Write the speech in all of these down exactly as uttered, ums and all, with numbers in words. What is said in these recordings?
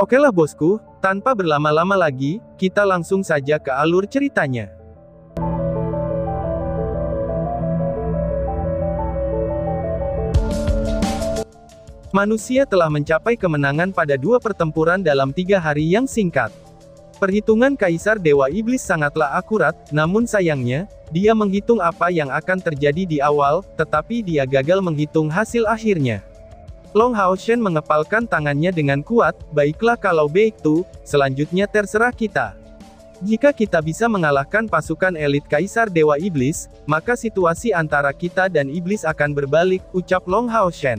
Okelah bosku, tanpa berlama-lama lagi, kita langsung saja ke alur ceritanya. Manusia telah mencapai kemenangan pada dua pertempuran dalam tiga hari yang singkat. Perhitungan Kaisar Dewa Iblis sangatlah akurat, namun sayangnya, dia menghitung apa yang akan terjadi di awal, tetapi dia gagal menghitung hasil akhirnya. Long Hao Shen mengepalkan tangannya dengan kuat, baiklah kalau begitu, selanjutnya terserah kita. Jika kita bisa mengalahkan pasukan elit Kaisar Dewa Iblis, maka situasi antara kita dan Iblis akan berbalik, ucap Long Hao Shen.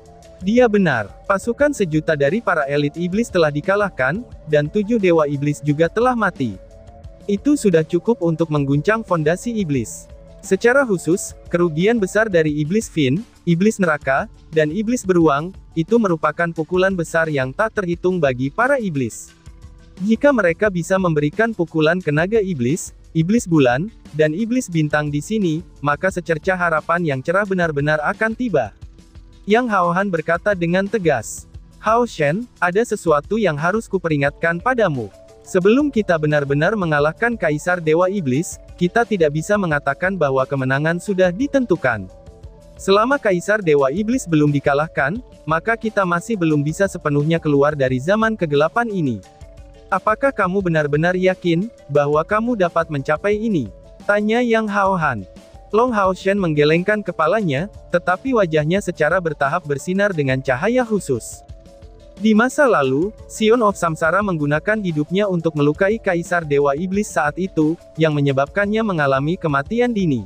Dia benar, pasukan sejuta dari para elit Iblis telah dikalahkan, dan tujuh Dewa Iblis juga telah mati. Itu sudah cukup untuk mengguncang fondasi Iblis. Secara khusus, kerugian besar dari Iblis Fin, Iblis Neraka, dan Iblis Beruang, itu merupakan pukulan besar yang tak terhitung bagi para Iblis. Jika mereka bisa memberikan pukulan ke naga Iblis, Iblis Bulan, dan Iblis Bintang di sini, maka secercah harapan yang cerah benar-benar akan tiba. Yang Hao Han berkata dengan tegas. Hao Shen, ada sesuatu yang harus kuperingatkan padamu. Sebelum kita benar-benar mengalahkan Kaisar Dewa Iblis, kita tidak bisa mengatakan bahwa kemenangan sudah ditentukan. Selama Kaisar Dewa Iblis belum dikalahkan, maka kita masih belum bisa sepenuhnya keluar dari zaman kegelapan ini. Apakah kamu benar-benar yakin bahwa kamu dapat mencapai ini? Tanya Yang Hao Han. Long Hao Shen menggelengkan kepalanya, tetapi wajahnya secara bertahap bersinar dengan cahaya khusus. Di masa lalu, Sion of Samsara menggunakan hidupnya untuk melukai Kaisar Dewa Iblis saat itu, yang menyebabkannya mengalami kematian dini.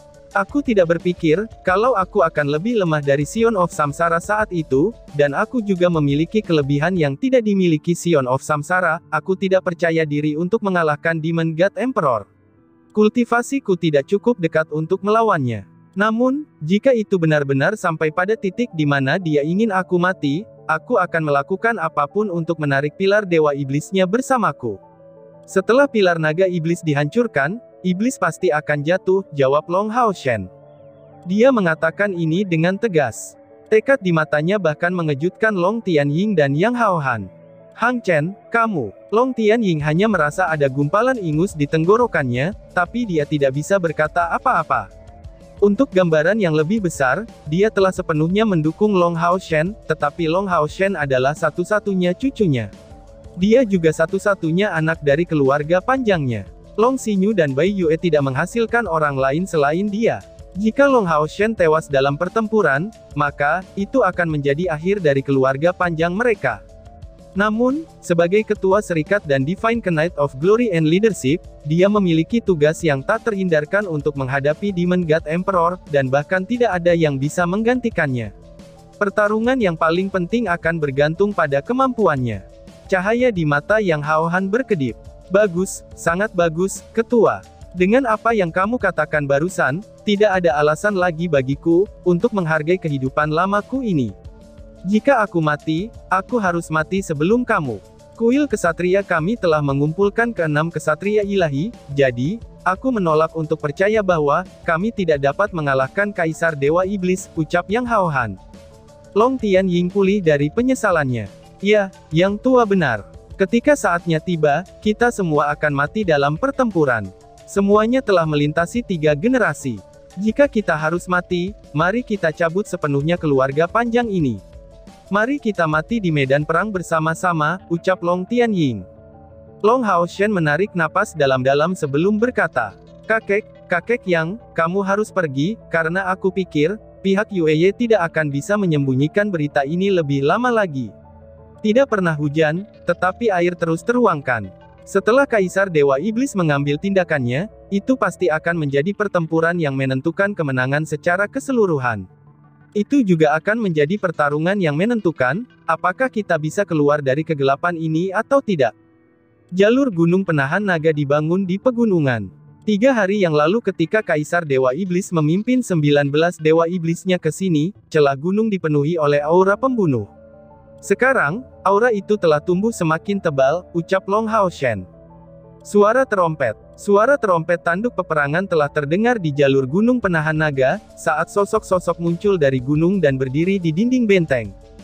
Aku tidak berpikir, kalau aku akan lebih lemah dari Sion of Samsara saat itu, dan aku juga memiliki kelebihan yang tidak dimiliki Sion of Samsara, aku tidak percaya diri untuk mengalahkan Demon God Emperor. Kultivasiku tidak cukup dekat untuk melawannya. Namun, jika itu benar-benar sampai pada titik di mana dia ingin aku mati, aku akan melakukan apapun untuk menarik pilar Dewa Iblisnya bersamaku. Setelah pilar naga Iblis dihancurkan, Iblis pasti akan jatuh, jawab Long Hao Shen. Dia mengatakan ini dengan tegas. Tekad di matanya bahkan mengejutkan Long Tianying dan Yang Hao Han. Hang Chen, kamu. Long Tianying hanya merasa ada gumpalan ingus di tenggorokannya, tapi dia tidak bisa berkata apa-apa. Untuk gambaran yang lebih besar, dia telah sepenuhnya mendukung Long Hao Shen, tetapi Long Hao Shen adalah satu-satunya cucunya. Dia juga satu-satunya anak dari keluarga panjangnya. Long Xinyu dan Bai Yue tidak menghasilkan orang lain selain dia. Jika Long Hao Shen tewas dalam pertempuran, maka, itu akan menjadi akhir dari keluarga panjang mereka. Namun, sebagai ketua serikat dan Divine Knight of Glory and Leadership, dia memiliki tugas yang tak terhindarkan untuk menghadapi Demon God Emperor, dan bahkan tidak ada yang bisa menggantikannya. Pertarungan yang paling penting akan bergantung pada kemampuannya. Cahaya di mata Yang Hao Han berkedip. Bagus, sangat bagus, ketua. Dengan apa yang kamu katakan barusan, tidak ada alasan lagi bagiku, untuk menghargai kehidupan lamaku ini. Jika aku mati, aku harus mati sebelum kamu. Kuil kesatria kami telah mengumpulkan keenam kesatria ilahi, jadi, aku menolak untuk percaya bahwa, kami tidak dapat mengalahkan Kaisar Dewa Iblis, ucap Yang Hao Han. Long Tianying pulih dari penyesalannya. Ya, yang tua benar. Ketika saatnya tiba, kita semua akan mati dalam pertempuran. Semuanya telah melintasi tiga generasi. Jika kita harus mati, mari kita cabut sepenuhnya keluarga panjang ini. Mari kita mati di medan perang bersama-sama, ucap Long Tianying. Long Hao Shen menarik napas dalam-dalam sebelum berkata, Kakek, kakek Yang, kamu harus pergi, karena aku pikir, pihak Yueye tidak akan bisa menyembunyikan berita ini lebih lama lagi. Tidak pernah hujan, tetapi air terus teruangkan. Setelah Kaisar Dewa Iblis mengambil tindakannya, itu pasti akan menjadi pertempuran yang menentukan kemenangan secara keseluruhan. Itu juga akan menjadi pertarungan yang menentukan, apakah kita bisa keluar dari kegelapan ini atau tidak. Jalur gunung penahan naga dibangun di pegunungan. Tiga hari yang lalu ketika Kaisar Dewa Iblis memimpin sembilan belas Dewa Iblisnya ke sini, celah gunung dipenuhi oleh aura pembunuh. Sekarang, aura itu telah tumbuh semakin tebal, ucap Long Hao Shen. Suara terompet. Suara terompet tanduk peperangan telah terdengar di jalur gunung penahan naga, saat sosok-sosok muncul dari gunung dan berdiri di dinding benteng.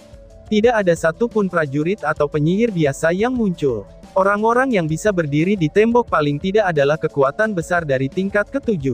Tidak ada satupun prajurit atau penyihir biasa yang muncul. Orang-orang yang bisa berdiri di tembok paling tidak adalah kekuatan besar dari tingkat ketujuh.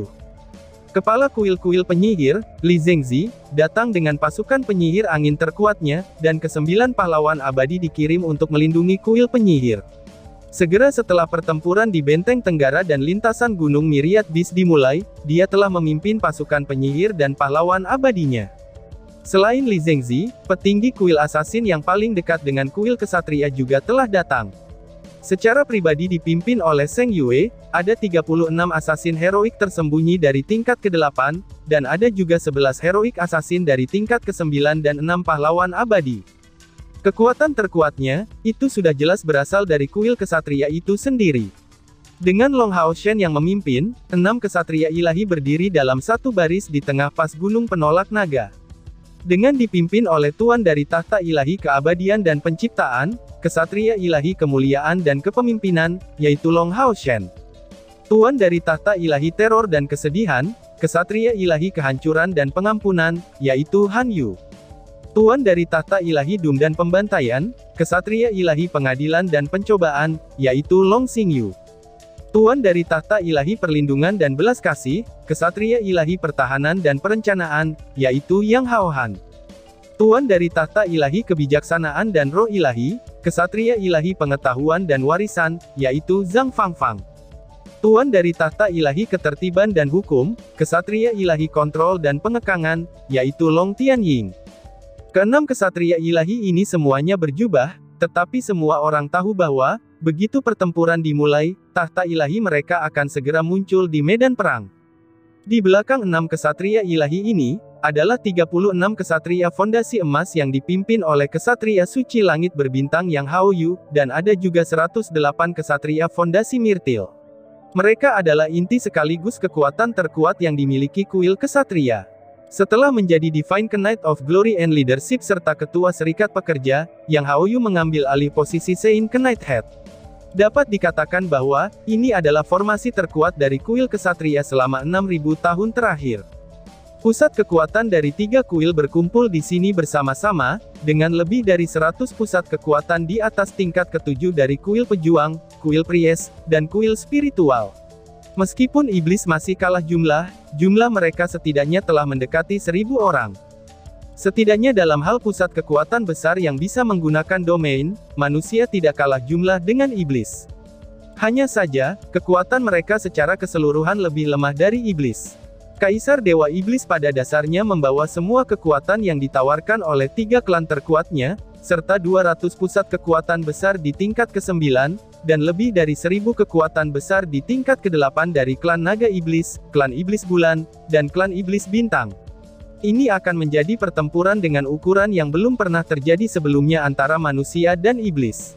Kepala kuil-kuil penyihir, Li Zhengzi, datang dengan pasukan penyihir angin terkuatnya, dan kesembilan pahlawan abadi dikirim untuk melindungi kuil penyihir. Segera setelah pertempuran di Benteng Tenggara dan lintasan Gunung Myriad Beast dimulai, dia telah memimpin pasukan penyihir dan pahlawan abadinya. Selain Li Zhengzi, petinggi kuil assassin yang paling dekat dengan kuil kesatria juga telah datang. Secara pribadi dipimpin oleh Zheng Yue, ada tiga puluh enam assassin heroik tersembunyi dari tingkat kedelapan, dan ada juga sebelas heroik assassin dari tingkat kesembilan dan enam pahlawan abadi. Kekuatan terkuatnya, itu sudah jelas berasal dari kuil kesatria itu sendiri. Dengan Long Hao Shen yang memimpin, enam kesatria ilahi berdiri dalam satu baris di tengah pas gunung penolak naga. Dengan dipimpin oleh Tuan dari Tahta Ilahi Keabadian dan Penciptaan, Kesatria Ilahi Kemuliaan dan Kepemimpinan, yaitu Long Hao Shen. Tuan dari Tahta Ilahi Teror dan Kesedihan, Kesatria Ilahi Kehancuran dan Pengampunan, yaitu Han Yu. Tuan dari Tahta Ilahi Dum dan Pembantaian, Kesatria Ilahi Pengadilan dan Pencobaan, yaitu Long Xingyu. Tuan dari Tahta Ilahi Perlindungan dan Belas Kasih, Kesatria Ilahi Pertahanan dan Perencanaan, yaitu Yang Haohan. Tuan dari Tahta Ilahi Kebijaksanaan dan Roh Ilahi, Kesatria Ilahi Pengetahuan dan Warisan, yaitu Zhang Fangfang. Tuan dari Tahta Ilahi Ketertiban dan Hukum, Kesatria Ilahi Kontrol dan Pengekangan, yaitu Long Tianying. Keenam kesatria ilahi ini semuanya berjubah, tetapi semua orang tahu bahwa, begitu pertempuran dimulai, tahta ilahi mereka akan segera muncul di medan perang. Di belakang enam kesatria ilahi ini, adalah tiga puluh enam kesatria fondasi emas yang dipimpin oleh kesatria suci langit berbintang yang Hao Yu, dan ada juga seratus delapan kesatria fondasi mirtil. Mereka adalah inti sekaligus kekuatan terkuat yang dimiliki kuil kesatria. Setelah menjadi Divine Knight of Glory and Leadership serta Ketua Serikat Pekerja, Yang Hao Yu mengambil alih posisi Sein Knight Head. Dapat dikatakan bahwa, ini adalah formasi terkuat dari kuil kesatria selama enam ribu tahun terakhir. Pusat kekuatan dari tiga kuil berkumpul di sini bersama-sama, dengan lebih dari seratus pusat kekuatan di atas tingkat ketujuh dari kuil pejuang, kuil Pries, dan kuil spiritual. Meskipun iblis masih kalah jumlah, jumlah mereka setidaknya telah mendekati seribu orang. Setidaknya dalam hal pusat kekuatan besar yang bisa menggunakan domain, manusia tidak kalah jumlah dengan iblis. Hanya saja, kekuatan mereka secara keseluruhan lebih lemah dari iblis. Kaisar Dewa Iblis pada dasarnya membawa semua kekuatan yang ditawarkan oleh tiga klan terkuatnya, serta dua ratus pusat kekuatan besar di tingkat kesembilan, dan lebih dari seribu kekuatan besar di tingkat kedelapan dari klan Naga Iblis, klan Iblis Bulan, dan klan Iblis Bintang. Ini akan menjadi pertempuran dengan ukuran yang belum pernah terjadi sebelumnya antara manusia dan iblis.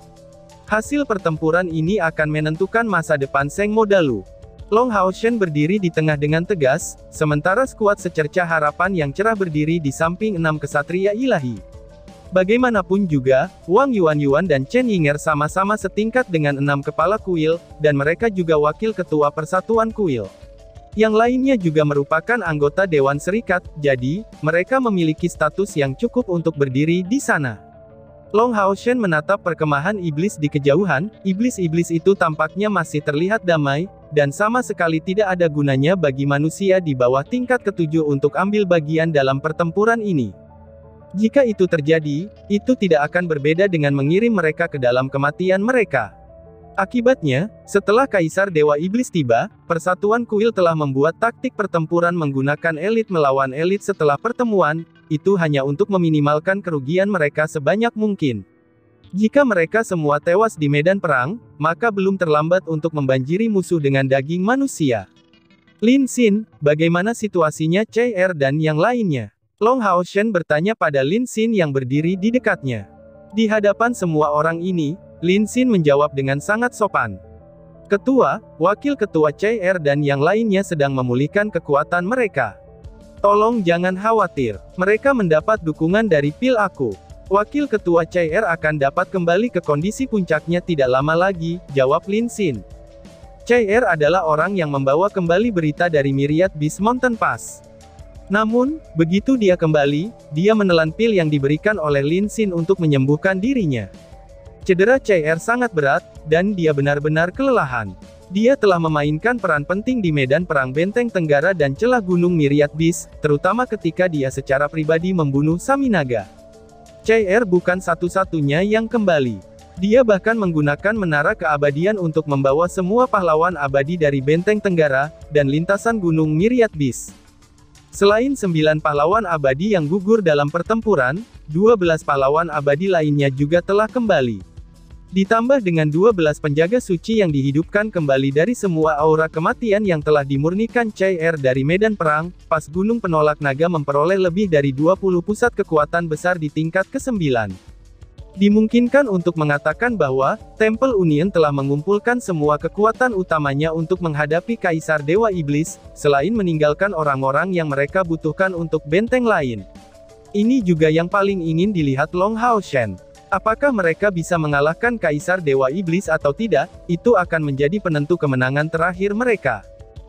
Hasil pertempuran ini akan menentukan masa depan Zheng Modalu. Long Hao Shen berdiri di tengah dengan tegas, sementara skuad secercah harapan yang cerah berdiri di samping enam kesatria ilahi. Bagaimanapun juga, Wang Yuan-Yuan dan Chen Yinger sama-sama setingkat dengan enam kepala kuil, dan mereka juga wakil ketua persatuan kuil. Yang lainnya juga merupakan anggota Dewan Serikat, jadi, mereka memiliki status yang cukup untuk berdiri di sana. Long Hao Shen menatap perkemahan iblis di kejauhan, iblis-iblis itu tampaknya masih terlihat damai, dan sama sekali tidak ada gunanya bagi manusia di bawah tingkat ketujuh untuk ambil bagian dalam pertempuran ini. Jika itu terjadi, itu tidak akan berbeda dengan mengirim mereka ke dalam kematian mereka. Akibatnya, setelah Kaisar Dewa Iblis tiba, Persatuan Kuil telah membuat taktik pertempuran menggunakan elit melawan elit setelah pertemuan, itu hanya untuk meminimalkan kerugian mereka sebanyak mungkin. Jika mereka semua tewas di medan perang, maka belum terlambat untuk membanjiri musuh dengan daging manusia. Lin Xin, bagaimana situasinya C R dan yang lainnya? Long Hao Shen bertanya pada Lin Xin yang berdiri di dekatnya. Di hadapan semua orang ini, Lin Xin menjawab dengan sangat sopan. Ketua, Wakil Ketua C R dan yang lainnya sedang memulihkan kekuatan mereka. Tolong jangan khawatir, mereka mendapat dukungan dari pil aku. Wakil Ketua C R akan dapat kembali ke kondisi puncaknya tidak lama lagi, jawab Lin Xin. C R adalah orang yang membawa kembali berita dari Myriad Beast Mountain Pass. Namun, begitu dia kembali, dia menelan pil yang diberikan oleh Lin Xin untuk menyembuhkan dirinya. Cedera Chai Er sangat berat, dan dia benar-benar kelelahan. Dia telah memainkan peran penting di medan perang Benteng Tenggara dan celah Gunung Myriad Beast, terutama ketika dia secara pribadi membunuh Saminaga. Chai Er bukan satu-satunya yang kembali. Dia bahkan menggunakan menara keabadian untuk membawa semua pahlawan abadi dari Benteng Tenggara, dan lintasan Gunung Myriad Beast. Selain sembilan pahlawan abadi yang gugur dalam pertempuran, dua belas pahlawan abadi lainnya juga telah kembali. Ditambah dengan dua belas penjaga suci yang dihidupkan kembali dari semua aura kematian yang telah dimurnikan Chai Er dari medan perang, pas Gunung Penolak Naga memperoleh lebih dari dua puluh pusat kekuatan besar di tingkat kesembilan. Dimungkinkan untuk mengatakan bahwa, Temple Union telah mengumpulkan semua kekuatan utamanya untuk menghadapi Kaisar Dewa Iblis, selain meninggalkan orang-orang yang mereka butuhkan untuk benteng lain. Ini juga yang paling ingin dilihat Long Hao Shen. Apakah mereka bisa mengalahkan Kaisar Dewa Iblis atau tidak, itu akan menjadi penentu kemenangan terakhir mereka.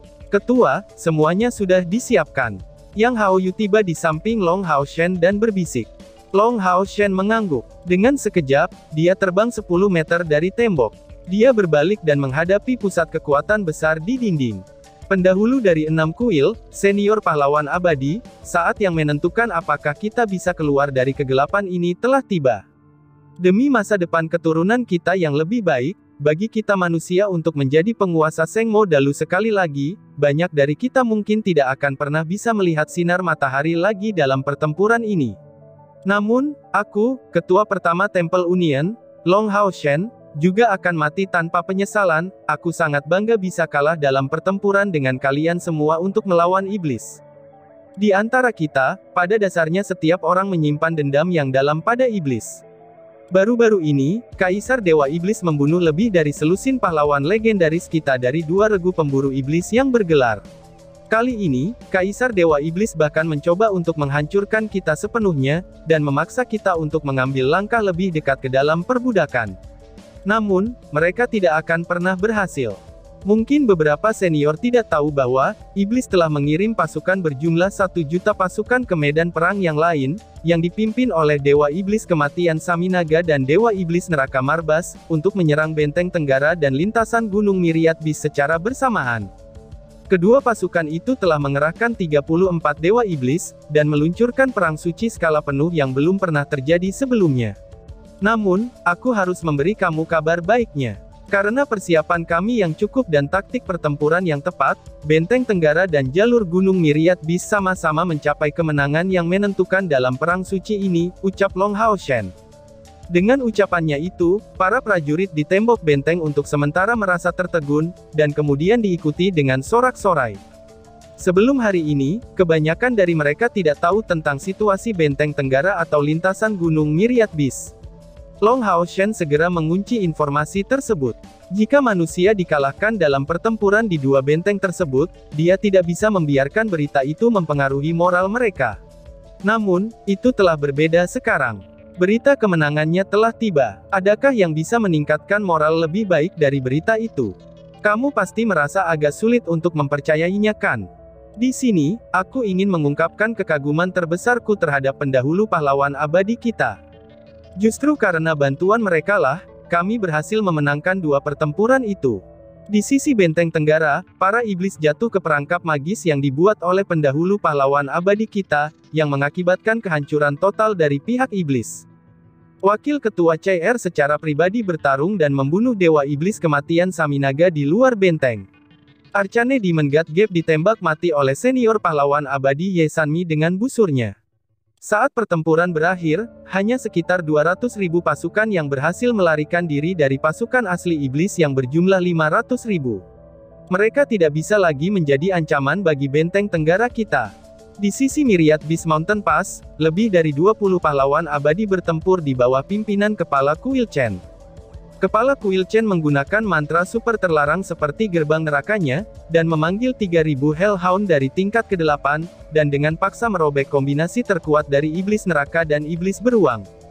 Ketua, semuanya sudah disiapkan. Yang Hao Yu tiba di samping Long Hao Shen dan berbisik. Long Hao Shen mengangguk. Dengan sekejap, dia terbang sepuluh meter dari tembok. Dia berbalik dan menghadapi pusat kekuatan besar di dinding. Pendahulu dari enam kuil, senior pahlawan abadi, saat yang menentukan apakah kita bisa keluar dari kegelapan ini telah tiba. Demi masa depan keturunan kita yang lebih baik, bagi kita manusia untuk menjadi penguasa Sengmo Dalu sekali lagi, banyak dari kita mungkin tidak akan pernah bisa melihat sinar matahari lagi dalam pertempuran ini. Namun, aku, ketua pertama Temple Union, Long Hao Shen, juga akan mati tanpa penyesalan. Aku sangat bangga bisa kalah dalam pertempuran dengan kalian semua untuk melawan iblis. Di antara kita, pada dasarnya setiap orang menyimpan dendam yang dalam pada iblis. Baru-baru ini, Kaisar Dewa Iblis membunuh lebih dari selusin pahlawan legendaris kita dari dua regu pemburu iblis yang bergelar. Kali ini, Kaisar Dewa Iblis bahkan mencoba untuk menghancurkan kita sepenuhnya, dan memaksa kita untuk mengambil langkah lebih dekat ke dalam perbudakan. Namun, mereka tidak akan pernah berhasil. Mungkin beberapa senior tidak tahu bahwa, Iblis telah mengirim pasukan berjumlah satu juta pasukan ke medan perang yang lain, yang dipimpin oleh Dewa Iblis Kematian Saminaga dan Dewa Iblis Neraka Marbas, untuk menyerang Benteng Tenggara dan lintasan Gunung Myriad Beast secara bersamaan. Kedua pasukan itu telah mengerahkan tiga puluh empat Dewa Iblis, dan meluncurkan perang suci skala penuh yang belum pernah terjadi sebelumnya. Namun, aku harus memberi kamu kabar baiknya. Karena persiapan kami yang cukup dan taktik pertempuran yang tepat, Benteng Tenggara dan jalur Gunung Myriad Beast sama-sama mencapai kemenangan yang menentukan dalam perang suci ini, ucap Long Hao Shen. Dengan ucapannya itu, para prajurit di tembok benteng untuk sementara merasa tertegun, dan kemudian diikuti dengan sorak-sorai. Sebelum hari ini, kebanyakan dari mereka tidak tahu tentang situasi Benteng Tenggara atau lintasan Gunung Myriad Beast. Long Hao Shen segera mengunci informasi tersebut. Jika manusia dikalahkan dalam pertempuran di dua benteng tersebut, dia tidak bisa membiarkan berita itu mempengaruhi moral mereka. Namun, itu telah berbeda sekarang. Berita kemenangannya telah tiba. Adakah yang bisa meningkatkan moral lebih baik dari berita itu? Kamu pasti merasa agak sulit untuk mempercayainya, kan? Di sini, aku ingin mengungkapkan kekaguman terbesarku terhadap pendahulu pahlawan abadi kita. Justru karena bantuan merekalah, kami berhasil memenangkan dua pertempuran itu. Di sisi Benteng Tenggara, para iblis jatuh ke perangkap magis yang dibuat oleh pendahulu pahlawan abadi kita, yang mengakibatkan kehancuran total dari pihak iblis. Wakil Ketua Chai Er secara pribadi bertarung dan membunuh Dewa Iblis Kematian Saminaga di luar benteng. Arcane Demon God Gap ditembak mati oleh senior pahlawan abadi Ye Sanmi dengan busurnya. Saat pertempuran berakhir, hanya sekitar dua ratus ribu pasukan yang berhasil melarikan diri dari pasukan asli iblis yang berjumlah lima ratus ribu. Mereka tidak bisa lagi menjadi ancaman bagi Benteng Tenggara kita. Di sisi Myriad Beast Mountain Pass, lebih dari dua puluh pahlawan abadi bertempur di bawah pimpinan Kepala Kuil Chen. Kepala Kuil Chen menggunakan mantra super terlarang seperti gerbang nerakanya, dan memanggil tiga ribu Hellhound dari tingkat kedelapan, dan dengan paksa merobek kombinasi terkuat dari iblis neraka dan iblis beruang.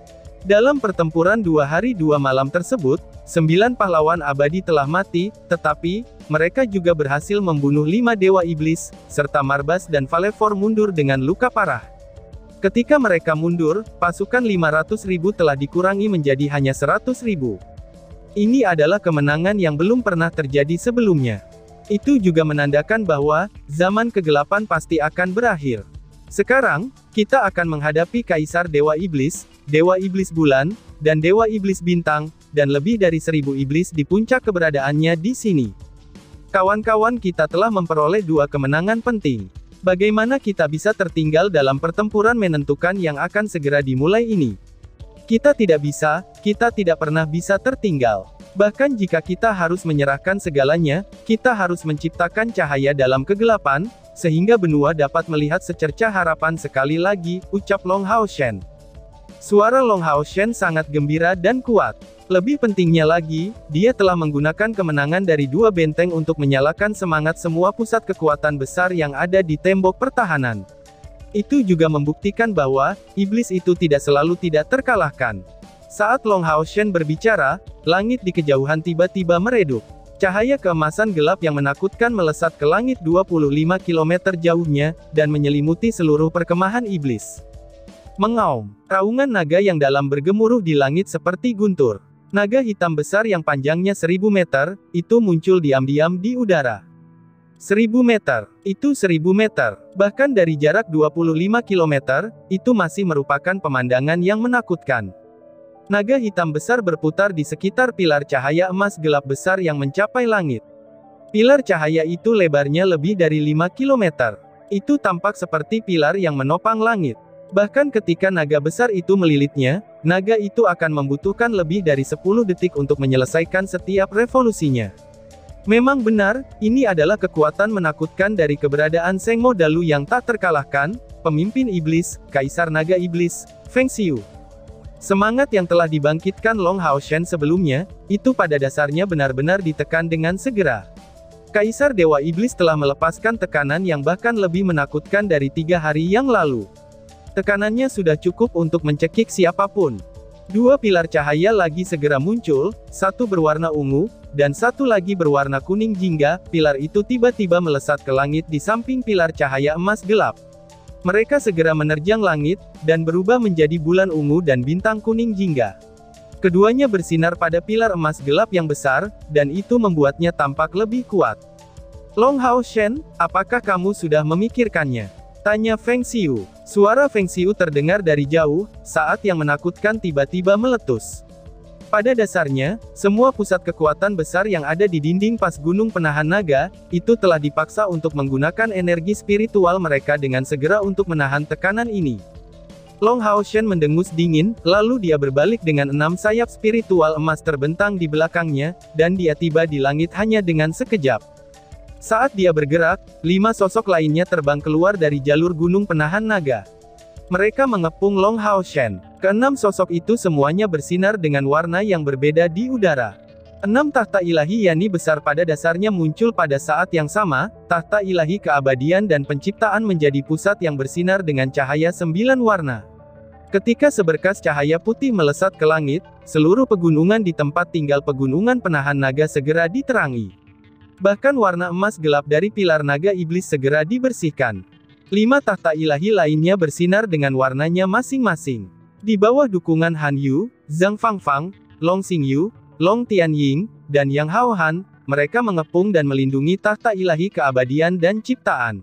Dalam pertempuran dua hari dua malam tersebut, sembilan pahlawan abadi telah mati, tetapi, mereka juga berhasil membunuh lima dewa iblis, serta Marbas dan Valefor mundur dengan luka parah. Ketika mereka mundur, pasukan lima ratus ribu telah dikurangi menjadi hanya seratus ribu. Ini adalah kemenangan yang belum pernah terjadi sebelumnya. Itu juga menandakan bahwa, zaman kegelapan pasti akan berakhir. Sekarang, kita akan menghadapi Kaisar Dewa Iblis, Dewa Iblis Bulan, dan Dewa Iblis Bintang, dan lebih dari seribu iblis di puncak keberadaannya di sini. Kawan-kawan, kita telah memperoleh dua kemenangan penting. Bagaimana kita bisa tertinggal dalam pertempuran menentukan yang akan segera dimulai ini? Kita tidak bisa, kita tidak pernah bisa tertinggal. Bahkan jika kita harus menyerahkan segalanya, kita harus menciptakan cahaya dalam kegelapan, sehingga benua dapat melihat secercah harapan sekali lagi, ucap Long Hao Shen. Suara Long Hao Shen sangat gembira dan kuat. Lebih pentingnya lagi, dia telah menggunakan kemenangan dari dua benteng untuk menyalakan semangat semua pusat kekuatan besar yang ada di tembok pertahanan. Itu juga membuktikan bahwa, iblis itu tidak selalu tidak terkalahkan. Saat Long Hao Shen berbicara, langit di kejauhan tiba-tiba meredup. Cahaya keemasan gelap yang menakutkan melesat ke langit dua puluh lima kilometer jauhnya, dan menyelimuti seluruh perkemahan iblis. Mengaum, raungan naga yang dalam bergemuruh di langit seperti guntur. Naga hitam besar yang panjangnya seribu meter, itu muncul diam-diam di udara. Seribu meter, itu seribu meter, bahkan dari jarak dua puluh lima kilometer, itu masih merupakan pemandangan yang menakutkan. Naga hitam besar berputar di sekitar pilar cahaya emas gelap besar yang mencapai langit. Pilar cahaya itu lebarnya lebih dari lima kilometer. Itu tampak seperti pilar yang menopang langit. Bahkan ketika naga besar itu melilitnya, naga itu akan membutuhkan lebih dari sepuluh detik untuk menyelesaikan setiap revolusinya. Memang benar, ini adalah kekuatan menakutkan dari keberadaan Sengmo Dalu yang tak terkalahkan, pemimpin iblis, Kaisar Naga Iblis, Feng Xiu. Semangat yang telah dibangkitkan Long Hao Shen sebelumnya, itu pada dasarnya benar-benar ditekan dengan segera. Kaisar Dewa Iblis telah melepaskan tekanan yang bahkan lebih menakutkan dari tiga hari yang lalu. Tekanannya sudah cukup untuk mencekik siapapun. Dua pilar cahaya lagi segera muncul, satu berwarna ungu, dan satu lagi berwarna kuning jingga. Pilar itu tiba-tiba melesat ke langit di samping pilar cahaya emas gelap. Mereka segera menerjang langit, dan berubah menjadi bulan ungu dan bintang kuning jingga. Keduanya bersinar pada pilar emas gelap yang besar, dan itu membuatnya tampak lebih kuat. Long Hao Shen, apakah kamu sudah memikirkannya? Tanya Feng Xiu. Suara Feng Xiu terdengar dari jauh, saat yang menakutkan tiba-tiba meletus. Pada dasarnya, semua pusat kekuatan besar yang ada di dinding pas gunung penahan naga, itu telah dipaksa untuk menggunakan energi spiritual mereka dengan segera untuk menahan tekanan ini. Long Hao Shen mendengus dingin, lalu dia berbalik dengan enam sayap spiritual emas terbentang di belakangnya, dan dia tiba di langit hanya dengan sekejap. Saat dia bergerak, lima sosok lainnya terbang keluar dari jalur gunung penahan naga. Mereka mengepung Long Hao Shen. Keenam sosok itu semuanya bersinar dengan warna yang berbeda di udara. Enam tahta ilahi yani besar pada dasarnya muncul pada saat yang sama, tahta ilahi keabadian dan penciptaan menjadi pusat yang bersinar dengan cahaya sembilan warna. Ketika seberkas cahaya putih melesat ke langit, seluruh pegunungan di tempat tinggal pegunungan penahan naga segera diterangi. Bahkan warna emas gelap dari pilar naga iblis segera dibersihkan. Lima tahta ilahi lainnya bersinar dengan warnanya masing-masing. Di bawah dukungan Han Yu, Zhang Fangfang, Long Xingyu, Long Tianying, dan Yang Hao Han, mereka mengepung dan melindungi tahta ilahi keabadian dan ciptaan.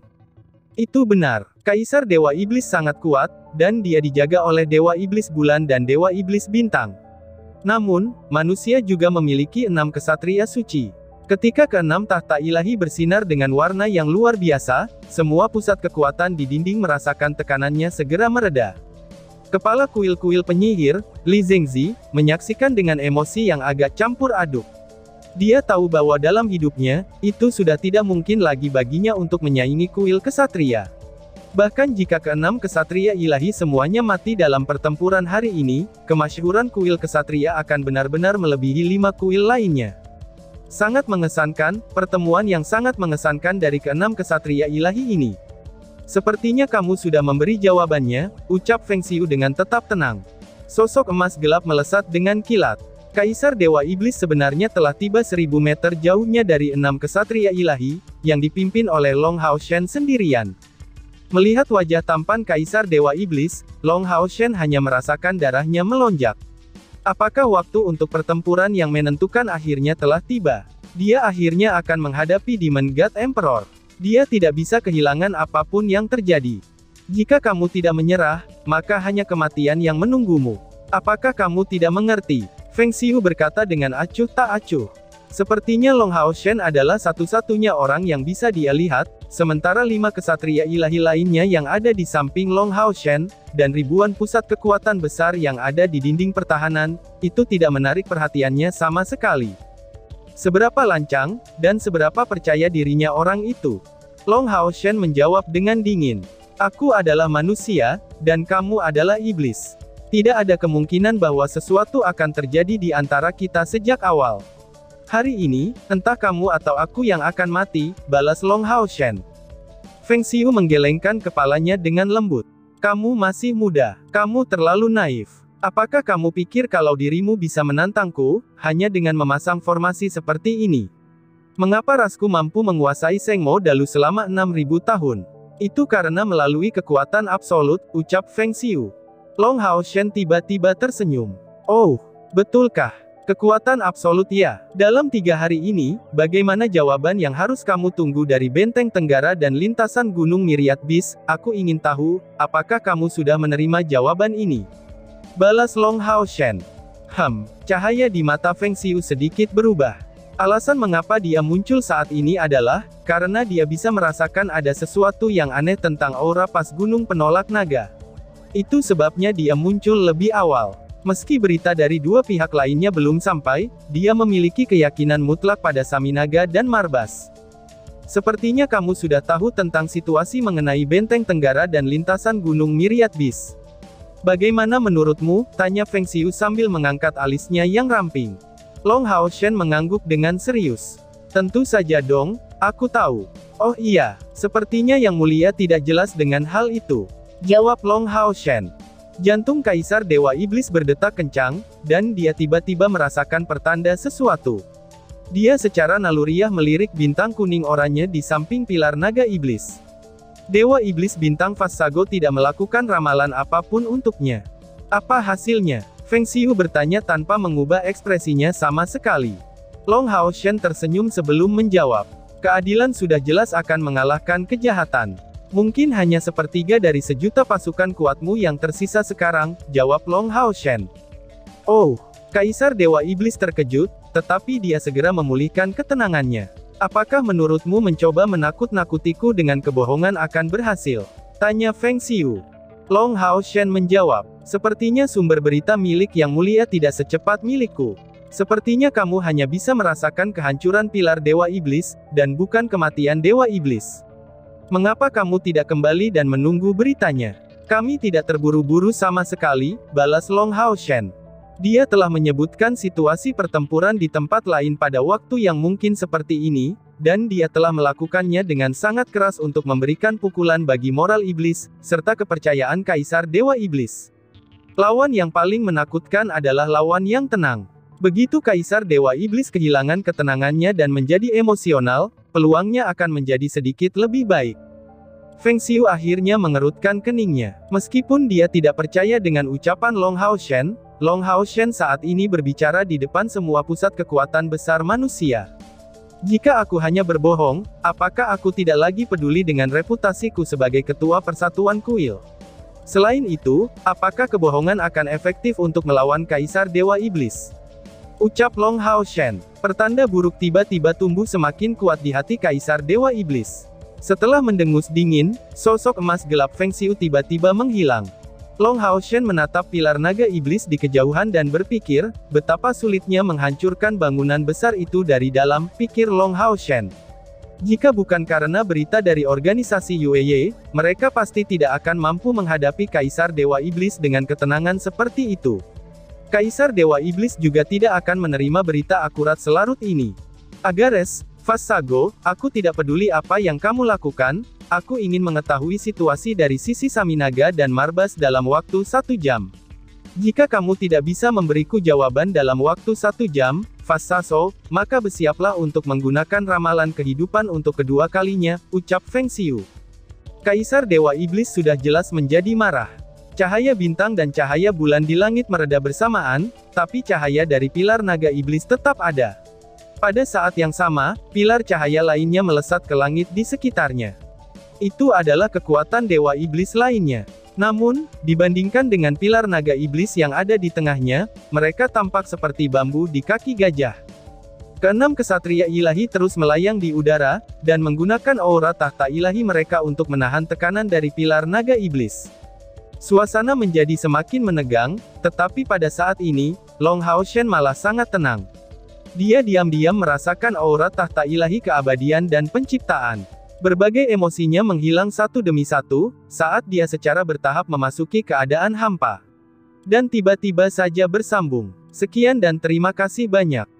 Itu benar, Kaisar Dewa Iblis sangat kuat, dan dia dijaga oleh Dewa Iblis Bulan dan Dewa Iblis Bintang. Namun, manusia juga memiliki enam kesatria suci. Ketika keenam tahta ilahi bersinar dengan warna yang luar biasa, semua pusat kekuatan di dinding merasakan tekanannya segera mereda. Kepala kuil-kuil penyihir, Li Zengzi, menyaksikan dengan emosi yang agak campur aduk. Dia tahu bahwa dalam hidupnya, itu sudah tidak mungkin lagi baginya untuk menyaingi kuil kesatria. Bahkan jika keenam kesatria ilahi semuanya mati dalam pertempuran hari ini, kemasyhuran kuil kesatria akan benar-benar melebihi lima kuil lainnya. Sangat mengesankan, pertemuan yang sangat mengesankan dari keenam kesatria ilahi ini. Sepertinya kamu sudah memberi jawabannya, ucap Feng Xiu dengan tetap tenang. Sosok emas gelap melesat dengan kilat. Kaisar Dewa Iblis sebenarnya telah tiba seribu meter jauhnya dari enam kesatria ilahi, yang dipimpin oleh Long Hao Shen sendirian. Melihat wajah tampan Kaisar Dewa Iblis, Long Hao Shen hanya merasakan darahnya melonjak. Apakah waktu untuk pertempuran yang menentukan akhirnya telah tiba? Dia akhirnya akan menghadapi Demon God Emperor. Dia tidak bisa kehilangan apapun yang terjadi. Jika kamu tidak menyerah, maka hanya kematian yang menunggumu. Apakah kamu tidak mengerti? Feng Xiu berkata dengan acuh tak acuh. Sepertinya Long Hao Shen adalah satu-satunya orang yang bisa dia lihat, sementara lima kesatria ilahi lainnya yang ada di samping Long Hao Shen, dan ribuan pusat kekuatan besar yang ada di dinding pertahanan, itu tidak menarik perhatiannya sama sekali. Seberapa lancang, dan seberapa percaya dirinya orang itu? Long Hao Shen menjawab dengan dingin. Aku adalah manusia, dan kamu adalah iblis. Tidak ada kemungkinan bahwa sesuatu akan terjadi di antara kita sejak awal. Hari ini, entah kamu atau aku yang akan mati, balas Long Hao Shen. Feng Xiu menggelengkan kepalanya dengan lembut. Kamu masih muda, kamu terlalu naif. Apakah kamu pikir kalau dirimu bisa menantangku, hanya dengan memasang formasi seperti ini? Mengapa rasku mampu menguasai Seng Mo Dalu selama enam ribu tahun? Itu karena melalui kekuatan absolut, ucap Feng Xiu. Long Hao Shen tiba-tiba tersenyum. Oh, betulkah? Kekuatan absolut ya. Dalam tiga hari ini, bagaimana jawaban yang harus kamu tunggu dari Benteng Tenggara dan lintasan Gunung Myriad Beast? Aku ingin tahu, apakah kamu sudah menerima jawaban ini? Balas Long Hao Shen. Hem, cahaya di mata Feng Xiu sedikit berubah. Alasan mengapa dia muncul saat ini adalah, karena dia bisa merasakan ada sesuatu yang aneh tentang aura pas gunung penolak naga. Itu sebabnya dia muncul lebih awal. Meski berita dari dua pihak lainnya belum sampai, dia memiliki keyakinan mutlak pada Saminaga dan Marbas. Sepertinya kamu sudah tahu tentang situasi mengenai Benteng Tenggara dan lintasan Gunung Myriad Beast. Bagaimana menurutmu? Tanya Feng Xiu sambil mengangkat alisnya yang ramping. Long Hao Shen mengangguk dengan serius. Tentu saja dong, aku tahu. Oh iya, sepertinya Yang Mulia tidak jelas dengan hal itu. Jawab Long Hao Shen. Jantung Kaisar Dewa Iblis berdetak kencang, dan dia tiba-tiba merasakan pertanda sesuatu. Dia secara naluriah melirik bintang kuning oranye di samping pilar naga iblis. Dewa Iblis bintang Vassago tidak melakukan ramalan apapun untuknya. Apa hasilnya? Feng Xiu bertanya tanpa mengubah ekspresinya sama sekali. Long Hao Shen tersenyum sebelum menjawab. Keadilan sudah jelas akan mengalahkan kejahatan. Mungkin hanya sepertiga dari sejuta pasukan kuatmu yang tersisa sekarang, jawab Long Hao Shen. Oh, Kaisar Dewa Iblis terkejut, tetapi dia segera memulihkan ketenangannya. Apakah menurutmu mencoba menakut-nakutiku dengan kebohongan akan berhasil? Tanya Feng Xiu. Long Hao Shen menjawab, sepertinya sumber berita milik Yang Mulia tidak secepat milikku. Sepertinya kamu hanya bisa merasakan kehancuran pilar Dewa Iblis, dan bukan kematian Dewa Iblis. Mengapa kamu tidak kembali dan menunggu beritanya? Kami tidak terburu-buru sama sekali, balas Long Hao Shen. Dia telah menyebutkan situasi pertempuran di tempat lain pada waktu yang mungkin seperti ini, dan dia telah melakukannya dengan sangat keras untuk memberikan pukulan bagi moral iblis, serta kepercayaan Kaisar Dewa Iblis. Lawan yang paling menakutkan adalah lawan yang tenang. Begitu Kaisar Dewa Iblis kehilangan ketenangannya dan menjadi emosional, peluangnya akan menjadi sedikit lebih baik. Feng Xiu akhirnya mengerutkan keningnya. Meskipun dia tidak percaya dengan ucapan Long Hao Shen, Long Hao Shen saat ini berbicara di depan semua pusat kekuatan besar manusia. Jika aku hanya berbohong, apakah aku tidak lagi peduli dengan reputasiku sebagai ketua persatuan kuil? Selain itu, apakah kebohongan akan efektif untuk melawan Kaisar Dewa Iblis? Ucap Long Hao Shen. Pertanda buruk tiba-tiba tumbuh semakin kuat di hati Kaisar Dewa Iblis. Setelah mendengus dingin, sosok emas gelap Feng Xiu tiba-tiba menghilang. Long Hao Shen menatap pilar naga iblis di kejauhan dan berpikir, betapa sulitnya menghancurkan bangunan besar itu dari dalam, pikir Long Hao Shen. Jika bukan karena berita dari organisasi U E Y, mereka pasti tidak akan mampu menghadapi Kaisar Dewa Iblis dengan ketenangan seperti itu. Kaisar Dewa Iblis juga tidak akan menerima berita akurat selarut ini. Agares, Vassago, aku tidak peduli apa yang kamu lakukan, aku ingin mengetahui situasi dari sisi Saminaga dan Marbas dalam waktu satu jam. Jika kamu tidak bisa memberiku jawaban dalam waktu satu jam, Fasaso, maka bersiaplah untuk menggunakan ramalan kehidupan untuk kedua kalinya, ucap Feng Xiu. Kaisar Dewa Iblis sudah jelas menjadi marah. Cahaya bintang dan cahaya bulan di langit mereda bersamaan, tapi cahaya dari pilar naga iblis tetap ada. Pada saat yang sama, pilar cahaya lainnya melesat ke langit di sekitarnya. Itu adalah kekuatan Dewa Iblis lainnya. Namun, dibandingkan dengan pilar naga iblis yang ada di tengahnya, mereka tampak seperti bambu di kaki gajah. Keenam kesatria ilahi terus melayang di udara, dan menggunakan aura tahta ilahi mereka untuk menahan tekanan dari pilar naga iblis. Suasana menjadi semakin menegang, tetapi pada saat ini, Long Hao Shen malah sangat tenang. Dia diam-diam merasakan aura tahta ilahi keabadian dan penciptaan. Berbagai emosinya menghilang satu demi satu, saat dia secara bertahap memasuki keadaan hampa. Dan tiba-tiba saja bersambung. Sekian dan terima kasih banyak.